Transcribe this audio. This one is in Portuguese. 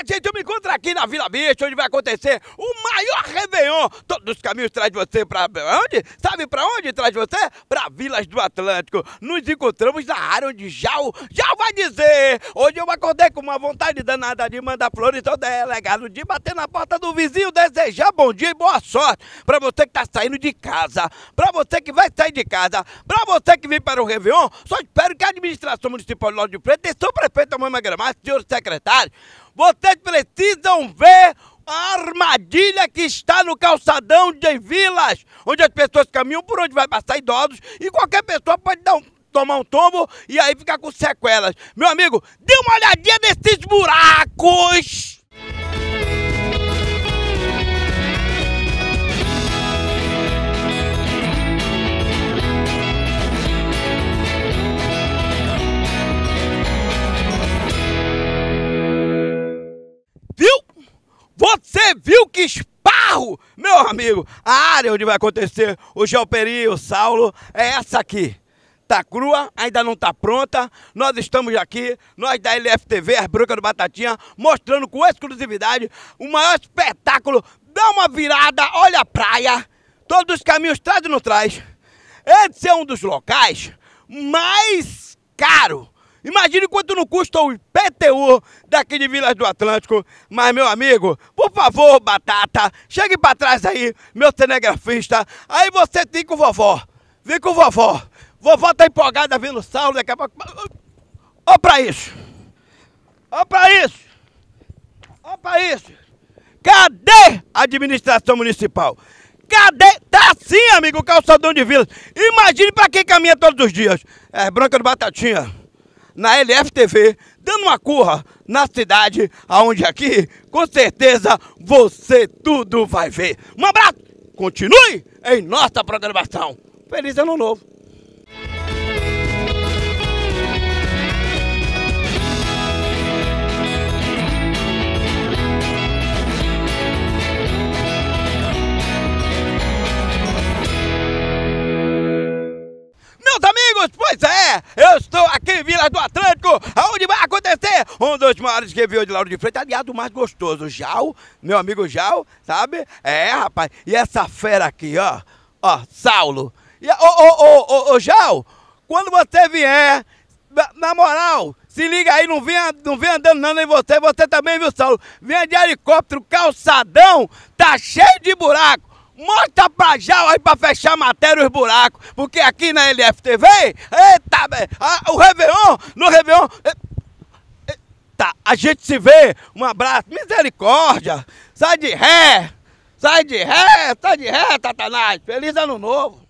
gente, eu me encontro aqui na Vila Bicho, onde vai acontecer o maior Réveillon. Todos os caminhos traz você pra onde? Sabe pra onde traz você? Pra Vilas do Atlântico. Nos encontramos na área onde Jal vai dizer. Hoje eu acordei com uma vontade danada de mandar flores ao delegado, de bater na porta do vizinho, desejar bom dia e boa sorte pra você que tá saindo de casa, pra você que vai sair de casa, pra você que vem para o Réveillon. Só espero que a administração municipal de Lauro de Freitas e seu prefeito Mama Gramado, senhor secretário, vocês precisam ver a armadilha que está no calçadão de Vilas, onde as pessoas caminham por onde vai passar idosos e qualquer pessoa pode tomar um tombo e aí ficar com sequelas. Meu amigo, dê uma olhadinha nesses buracos! Você viu que esparro? Meu amigo, a área onde vai acontecer o Geoperi e o Saulo é essa aqui. Tá crua, ainda não tá pronta. Nós estamos aqui, nós da LFTV, as Brancas do Batatinha, mostrando com exclusividade o maior espetáculo. Dá uma virada, olha a praia, todos os caminhos traz e não traz. Esse é um dos locais mais caros. Imagine quanto não custa o IPTU daqui de Vilas do Atlântico. Mas, meu amigo, por favor, Batata, chegue pra trás aí, meu cinegrafista. Aí você vem com vovó. Vem com vovó. Vovó tá empolgada vendo o Saulo daqui a pouco. Ó pra isso. Ó pra isso. Ó pra isso. Cadê a administração municipal? Cadê? Tá assim, amigo, o calçadão de Vilas. Imagine pra quem caminha todos os dias. É Branca do Batatinha. Na LFTV, dando uma curra na cidade, aonde aqui, com certeza, você tudo vai ver. Um abraço, continue em nossa programação. Feliz Ano Novo. Meus amigos, pois é, eu estou aqui em Vilas do Atlântico, onde vai acontecer um dos maiores Réveillons de Lauro de Freitas, aliás, o mais gostoso, Jal, meu amigo Jal, sabe? É, rapaz, e essa fera aqui, ó, Saulo. E, Jal, quando você vier, na moral, se liga aí, não vem andando não em você também, viu, Saulo? Venha de helicóptero, calçadão, tá cheio de buraco. Mostra pra Jal aí pra fechar a matéria os buracos, porque aqui na LFTV, eita, o Réveillon, no Réveillon, tá, a gente se vê, um abraço, misericórdia, sai de ré, Satanás, feliz Ano Novo.